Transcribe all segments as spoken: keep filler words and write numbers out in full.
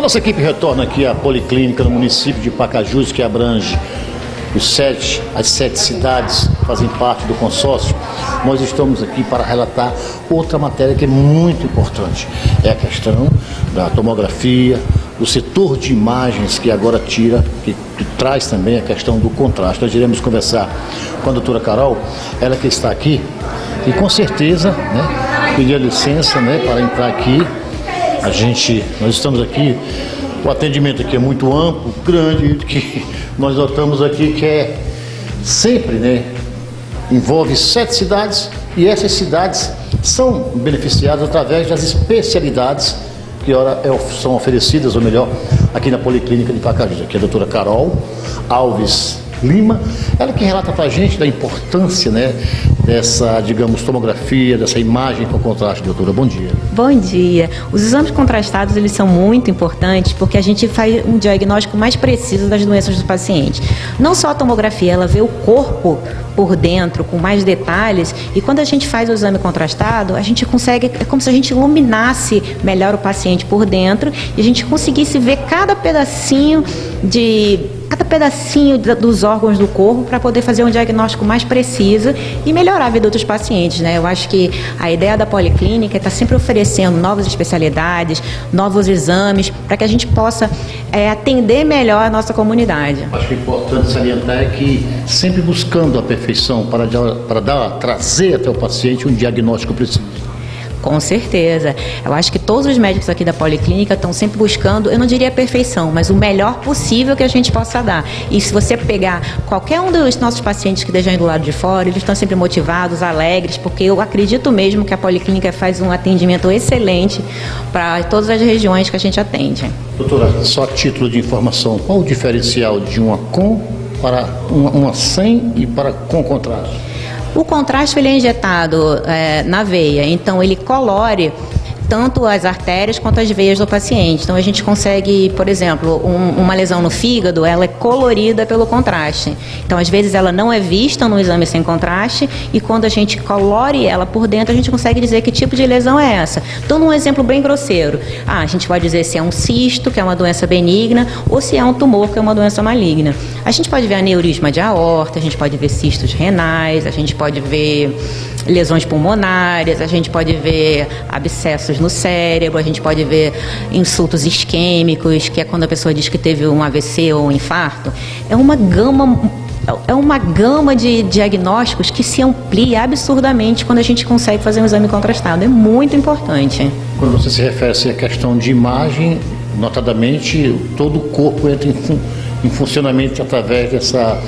nossa equipe retorna aqui à Policlínica no município de Pacajus, que abrange os sete, as sete cidades que fazem parte do consórcio. Nós estamos aqui para relatar outra matéria que é muito importante. É a questão da tomografia, do setor de imagens que agora tira, que, que traz também a questão do contraste. Nós iremos conversar com a doutora Carol, ela que está aqui, e com certeza, né, pedir licença, né, para entrar aqui. A gente, nós estamos aqui, o atendimento aqui é muito amplo, grande, que nós notamos aqui que é sempre, né, envolve sete cidades, e essas cidades são beneficiadas através das especialidades que ora são oferecidas, ou melhor, aqui na Policlínica de Pacajus. Aqui é a doutora Carol Alves Lima, ela que relata para a gente da importância, né, dessa, digamos, tomografia, dessa imagem com contraste. Doutora, bom dia. Bom dia. Os exames contrastados, eles são muito importantes porque a gente faz um diagnóstico mais preciso das doenças do paciente. Não só a tomografia, ela vê o corpo por dentro, com mais detalhes, e quando a gente faz o exame contrastado, a gente consegue, é como se a gente iluminasse melhor o paciente por dentro e a gente conseguisse ver cada pedacinho de... cada pedacinho dos órgãos do corpo para poder fazer um diagnóstico mais preciso e melhorar a vida dos pacientes, né? Eu acho que a ideia da Policlínica é estar sempre oferecendo novas especialidades, novos exames, para que a gente possa é, atender melhor a nossa comunidade. Acho que é importante salientar é que sempre buscando a perfeição para, para dar, trazer até o paciente um diagnóstico preciso. Com certeza. Eu acho que todos os médicos aqui da Policlínica estão sempre buscando, eu não diria a perfeição, mas o melhor possível que a gente possa dar. E se você pegar qualquer um dos nossos pacientes que estejam aí do lado de fora, eles estão sempre motivados, alegres, porque eu acredito mesmo que a Policlínica faz um atendimento excelente para todas as regiões que a gente atende. Doutora, só a título de informação, qual o diferencial de uma com para uma, uma sem e para com contraste? O contraste ele é injetado é, na veia, então ele colore tanto as artérias quanto as veias do paciente. Então a gente consegue, por exemplo, um, uma lesão no fígado, ela é colorida pelo contraste. Então às vezes ela não é vista no exame sem contraste e quando a gente colore ela por dentro, a gente consegue dizer que tipo de lesão é essa. Então num exemplo bem grosseiro, ah, a gente pode dizer se é um cisto, que é uma doença benigna, ou se é um tumor, que é uma doença maligna. A gente pode ver aneurisma de aorta, a gente pode ver cistos renais, a gente pode ver lesões pulmonares, a gente pode ver abscessos no cérebro, a gente pode ver insultos isquêmicos, que é quando a pessoa diz que teve um A V C ou um infarto. É uma gama, é uma gama de diagnósticos que se amplia absurdamente quando a gente consegue fazer um exame contrastado. É muito importante. Quando você se refere à questão de imagem, notadamente todo o corpo entra em, fun em funcionamento através dessa,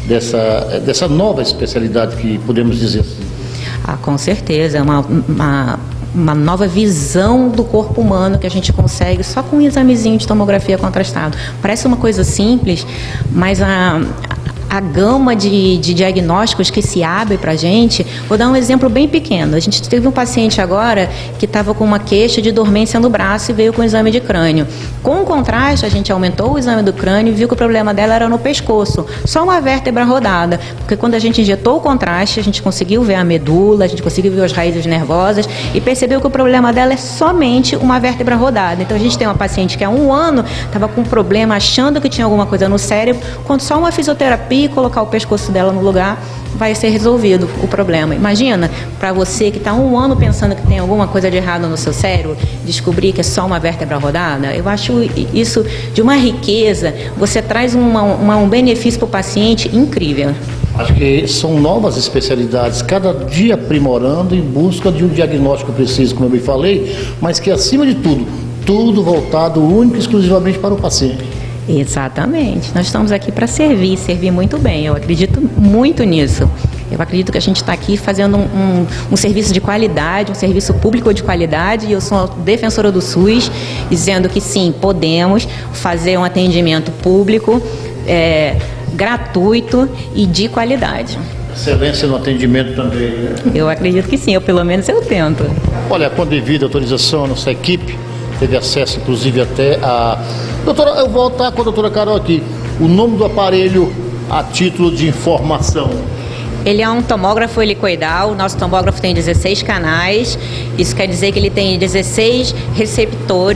dessa, dessa nova especialidade que podemos dizer assim. Ah, com certeza, é uma, uma, uma nova visão do corpo humano que a gente consegue só com um examezinho de tomografia contrastado. Parece uma coisa simples, mas a, a gama de, de diagnósticos que se abre para a gente, vou dar um exemplo bem pequeno. A gente teve um paciente agora que estava com uma queixa de dormência no braço e veio com um exame de crânio. Com o contraste, a gente aumentou o exame do crânio e viu que o problema dela era no pescoço, só uma vértebra rodada, porque quando a gente injetou o contraste, a gente conseguiu ver a medula, a gente conseguiu ver as raízes nervosas e percebeu que o problema dela é somente uma vértebra rodada. Então a gente tem uma paciente que há um ano estava com um problema achando que tinha alguma coisa no cérebro, quando só uma fisioterapia e colocar o pescoço dela no lugar vai ser resolvido o problema. Imagina, para você que está um ano pensando que tem alguma coisa de errado no seu cérebro, descobrir que é só uma vértebra rodada. Eu acho isso de uma riqueza, você traz uma, uma, um benefício para o paciente incrível. Acho que são novas especialidades, cada dia aprimorando em busca de um diagnóstico preciso, como eu me falei, mas que acima de tudo, tudo voltado único e exclusivamente para o paciente. Exatamente. Nós estamos aqui para servir, servir muito bem. Eu acredito muito nisso. Eu acredito que a gente está aqui fazendo um, um, um serviço de qualidade, um serviço público de qualidade, e eu sou defensora do SUS, dizendo que sim, podemos fazer um atendimento público, é, gratuito e de qualidade. Excelência no atendimento também, né? Eu acredito que sim, eu pelo menos eu tento. Olha, com a devida autorização, a nossa equipe teve acesso, inclusive, até a... Doutora, eu vou voltar com a doutora Carol aqui. O nome do aparelho a título de informação. Ele é um tomógrafo helicoidal, o nosso tomógrafo tem dezesseis canais, isso quer dizer que ele tem dezesseis receptores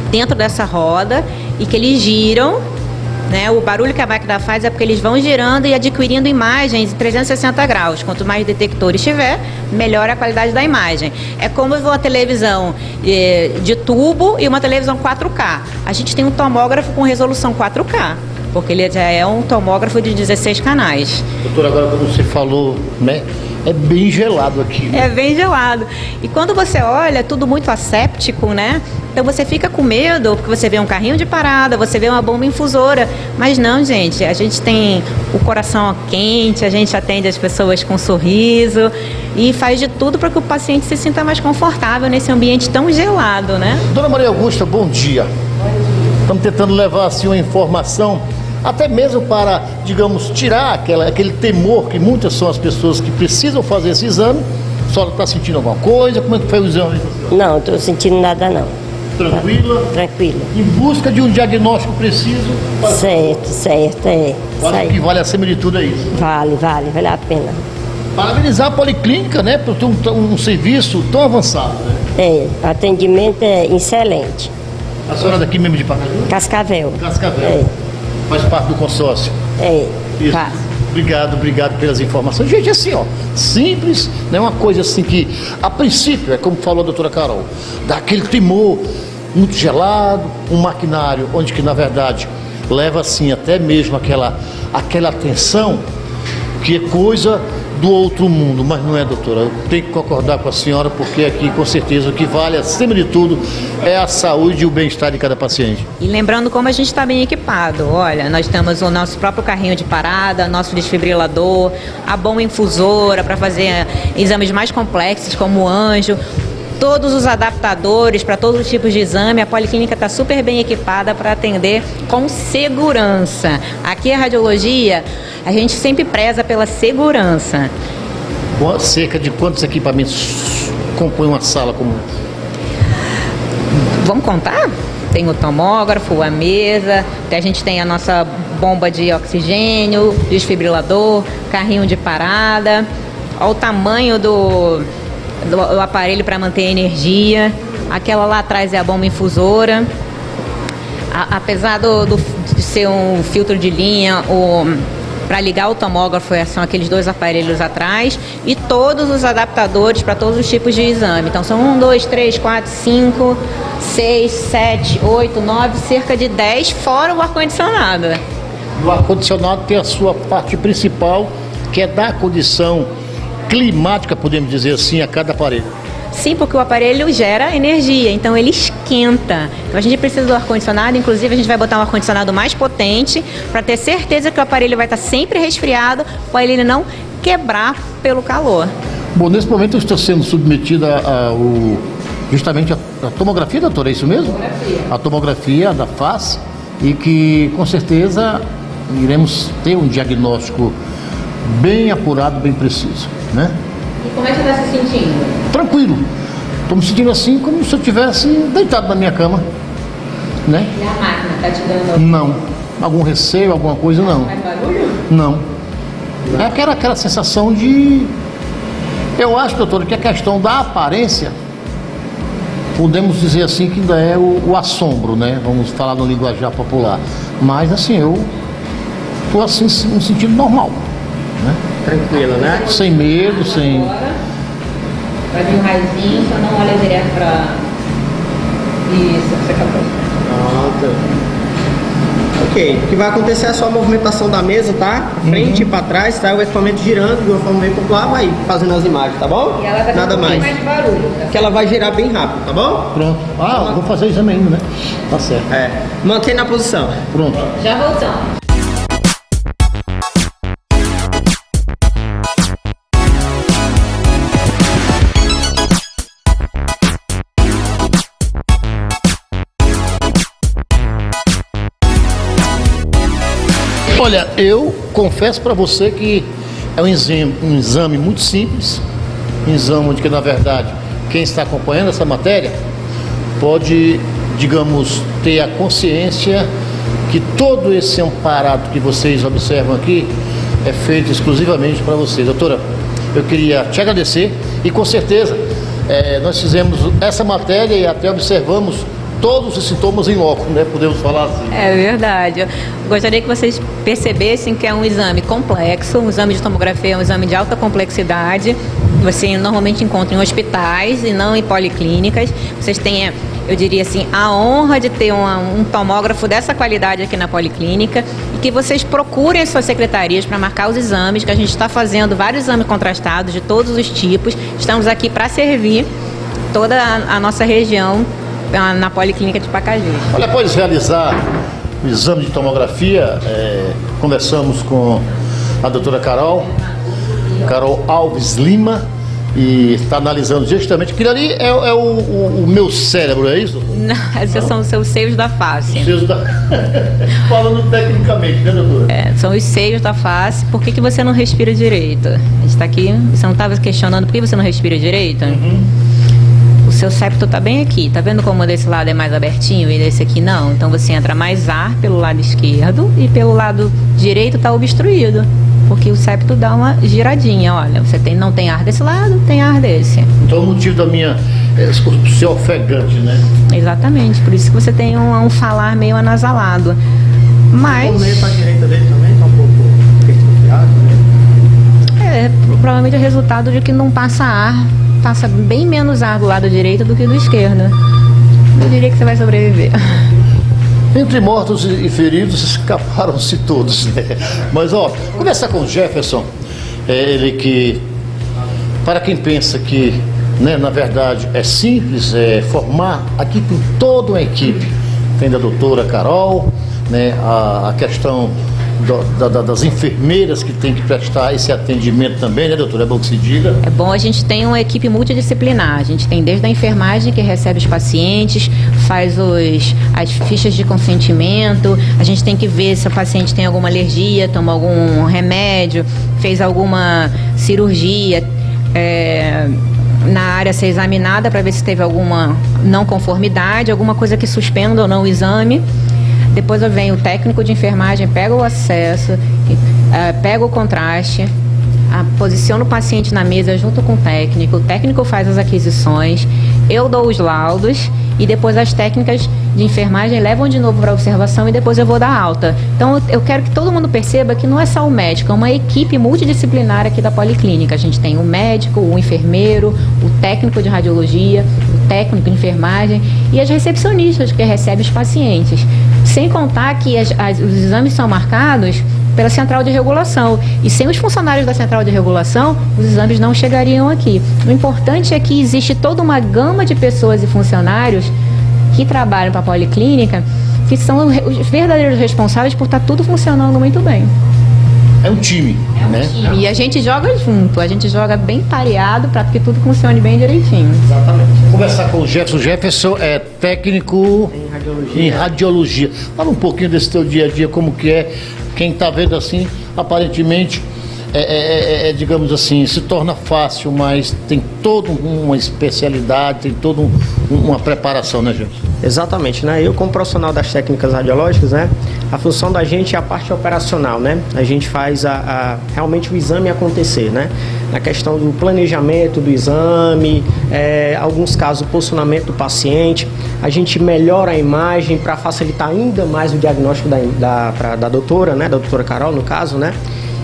dentro dessa roda e que eles giram, né? O barulho que a máquina faz é porque eles vão girando e adquirindo imagens em trezentos e sessenta graus. Quanto mais detectores tiver, melhor a qualidade da imagem. É como uma televisão eh, de tubo e uma televisão quatro K. A gente tem um tomógrafo com resolução quatro K, porque ele já é um tomógrafo de dezesseis canais. Doutor, agora como você falou, né? É bem gelado aqui. Né? É bem gelado. E quando você olha, é tudo muito asséptico, né? Então você fica com medo, porque você vê um carrinho de parada, você vê uma bomba infusora. Mas não, gente, a gente tem o coração quente, a gente atende as pessoas com um sorriso e faz de tudo para que o paciente se sinta mais confortável nesse ambiente tão gelado, né? Dona Maria Augusta, bom dia. Estamos tentando levar assim uma informação, até mesmo para, digamos, tirar aquela, aquele temor que muitas são as pessoas que precisam fazer esse exame. A senhora está sentindo alguma coisa? Como é que foi o exame? Não, estou sentindo nada não. Tranquila? Tranquila. Em busca de um diagnóstico preciso? Certo, certo, é. Acho que vale acima de tudo é isso. Vale, vale, vale a pena. Parabenizar a Policlínica, né, por ter um, um serviço tão avançado, né? É, o atendimento é excelente. A senhora é daqui mesmo de Pacajus? Cascavel. Cascavel. É. Faz parte do consórcio. É, Isso. faz. Obrigado, obrigado pelas informações. Gente, assim, ó, simples, não é uma coisa assim que, a princípio, é como falou a doutora Carol, dá aquele temor, muito gelado, um maquinário onde que, na verdade, leva, assim, até mesmo aquela, aquela atenção que é coisa do outro mundo, mas não é, doutora. Eu tenho que concordar com a senhora, porque aqui, com certeza, o que vale, acima de tudo, é a saúde e o bem-estar de cada paciente. E lembrando como a gente está bem equipado. Olha, nós temos o nosso próprio carrinho de parada, nosso desfibrilador, a bomba infusora para fazer exames mais complexos, como o anjo, todos os adaptadores para todos os tipos de exame. A Policlínica está super bem equipada para atender com segurança. Aqui a radiologia, a gente sempre preza pela segurança. Cerca de quantos equipamentos compõem uma sala comum? Vamos contar? Tem o tomógrafo, a mesa, a gente tem a nossa bomba de oxigênio, desfibrilador, carrinho de parada. Olha o tamanho do, do, do aparelho para manter a energia. Aquela lá atrás é a bomba infusora. A, apesar do, do, de ser um filtro de linha, o... para ligar o tomógrafo são aqueles dois aparelhos atrás e todos os adaptadores para todos os tipos de exame. Então são um, dois, três, quatro, cinco, seis, sete, oito, nove, cerca de dez, fora o ar-condicionado. O ar-condicionado tem a sua parte principal, que é dar condição climática, podemos dizer assim, a cada aparelho. Sim, porque o aparelho gera energia, então ele esquenta. Então a gente precisa do ar-condicionado, inclusive a gente vai botar um ar-condicionado mais potente para ter certeza que o aparelho vai estar sempre resfriado, para ele não quebrar pelo calor. Bom, nesse momento eu estou sendo submetida a, a o, justamente a, a tomografia, doutora, é isso mesmo? Tomografia. A tomografia da face, e que com certeza iremos ter um diagnóstico bem apurado, bem preciso, né? E como é que você está se sentindo? Tranquilo. Estou me sentindo assim como se eu estivesse deitado na minha cama, né? E a máquina está te dando... Não. Algum receio, alguma coisa, não. Faz barulho? Não. É aquela, aquela sensação de... Eu acho, doutora, que a questão da aparência, podemos dizer assim, que ainda é o, o assombro, né? Vamos falar no linguajar popular. Mas, assim, eu estou assim, me sentindo normal, né? Tranquilo, né? Sem medo, sem... Vai vir um raizinho, só não olha direto para... Isso, você acabou. Pronto. Ok, o que vai acontecer é só a movimentação da mesa, tá? Frente e para trás, tá? O equipamento girando de uma forma bem popular, vai fazendo as imagens, tá bom? E ela vai Nada um mais. mais de barulho. Tá? Que ela vai girar bem rápido, tá bom? Pronto. Ah, vou fazer o exame ainda, né? Tá certo. É. Mantém na posição. Pronto. Já voltamos. Olha, eu confesso para você que é um exame, um exame muito simples, um exame onde que, na verdade, quem está acompanhando essa matéria pode, digamos, ter a consciência que todo esse aparato que vocês observam aqui é feito exclusivamente para você. Doutora, eu queria te agradecer e, com certeza, é, nós fizemos essa matéria e até observamos todos os sintomas em loco, né? Podemos falar assim. É verdade. Eu gostaria que vocês percebessem que é um exame complexo, um exame de tomografia é um exame de alta complexidade. Você normalmente encontra em hospitais e não em policlínicas. Vocês têm, eu diria assim, a honra de ter uma, um tomógrafo dessa qualidade aqui na policlínica e que vocês procurem as suas secretarias para marcar os exames, que a gente está fazendo vários exames contrastados de todos os tipos. Estamos aqui para servir toda a, a nossa região na, na policlínica de Pacajus. Olha, após realizar o exame de tomografia, é, conversamos com a doutora Carol, Carol Alves Lima, e está analisando justamente aquilo ali é, é o, o, o meu cérebro, é isso? Não, esses são os seus seios da face. Seios da... Falando tecnicamente, né, doutora? É, são os seios da face. Por que, que você não respira direito? A gente está aqui, você não estava questionando por que você não respira direito? Uhum. O seu septo está bem aqui. Tá vendo como desse lado é mais abertinho e desse aqui não? Então você entra mais ar pelo lado esquerdo e pelo lado direito está obstruído. Porque o septo dá uma giradinha, olha, você tem, não tem ar desse lado, tem ar desse. Então o motivo da minha, é, o ser ofegante, né? Exatamente, por isso que você tem um, um falar meio anasalado. Mas... O meio para a direita dele também está um pouco perturbado, né? É, provavelmente é resultado de que não passa ar, passa bem menos ar do lado direito do que do esquerdo. Eu diria que você vai sobreviver. Entre mortos e feridos, escaparam-se todos, né? Mas, ó, conversar com o Jefferson, é ele que, para quem pensa que, né, na verdade, é simples, é formar, aqui tem toda uma equipe. Tem da doutora Carol, né, a, a questão do, da, das enfermeiras que tem que prestar esse atendimento também, né, doutora? É bom que se diga. É bom, a gente tem uma equipe multidisciplinar. A gente tem desde a enfermagem, que recebe os pacientes, faz os, as fichas de consentimento, a gente tem que ver se o paciente tem alguma alergia, toma algum remédio, fez alguma cirurgia, é, na área a ser examinada para ver se teve alguma não conformidade, alguma coisa que suspenda ou não o exame. Depois vem o técnico de enfermagem, pega o acesso, uh, pega o contraste, uh, posiciona o paciente na mesa junto com o técnico, o técnico faz as aquisições, eu dou os laudos e depois as técnicas de enfermagem levam de novo para observação e depois eu vou dar alta. Então eu quero que todo mundo perceba que não é só o médico, é uma equipe multidisciplinar aqui da policlínica. A gente tem o médico, o enfermeiro, o técnico de radiologia, o técnico de enfermagem e as recepcionistas que recebem os pacientes. Sem contar que as, as, os exames são marcados pela central de regulação. E sem os funcionários da central de regulação, os exames não chegariam aqui. O importante é que existe toda uma gama de pessoas e funcionários que trabalham para a policlínica, que são os verdadeiros responsáveis por estar tudo funcionando muito bem. É um time, é um né? Time. E a gente joga junto, a gente joga bem pareado para que tudo funcione bem direitinho. Exatamente. Conversar com o Jefferson. O Jefferson é técnico em radiologia. em radiologia. Fala um pouquinho desse teu dia a dia, como que é. Quem está vendo assim, aparentemente, é, é, é, é, digamos assim, se torna fácil, mas tem toda uma especialidade, tem toda um, uma preparação, né, Jefferson? Exatamente, né? Eu, como profissional das técnicas radiológicas, né? A função da gente é a parte operacional, né? A gente faz a, a, realmente o exame acontecer, né? Na questão do planejamento do exame, é, alguns casos o posicionamento do paciente, a gente melhora a imagem para facilitar ainda mais o diagnóstico da, da, pra, da doutora, né? Da doutora Carol, no caso, né?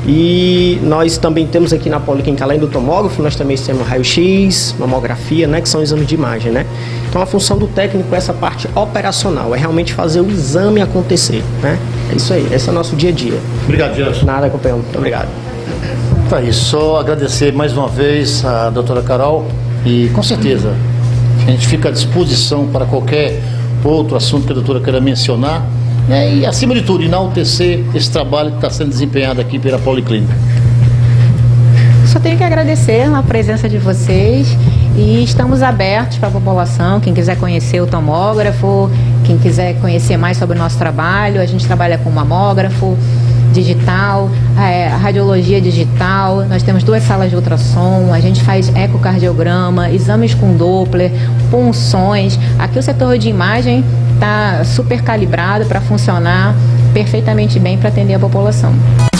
E nós também temos aqui na policlínica, além do tomógrafo, nós também temos raio-x, mamografia, né, que são exames de imagem, né? Então a função do técnico é essa parte operacional, é realmente fazer o exame acontecer, né? É isso aí, esse é o nosso dia a dia. Obrigado, Jefferson. Nada, companheiro, muito obrigado. Tá aí, só agradecer mais uma vez a doutora Carol e com certeza a gente fica à disposição para qualquer outro assunto que a doutora queira mencionar. É, e, acima de tudo, enaltecer esse trabalho que está sendo desempenhado aqui pela Policlínica. Só tenho que agradecer a presença de vocês e estamos abertos para a população. Quem quiser conhecer o tomógrafo, quem quiser conhecer mais sobre o nosso trabalho, a gente trabalha com mamógrafo digital, é, radiologia digital, nós temos duas salas de ultrassom, a gente faz ecocardiograma, exames com Doppler, punções. Aqui o setor de imagem está super calibrado para funcionar perfeitamente bem para atender a população.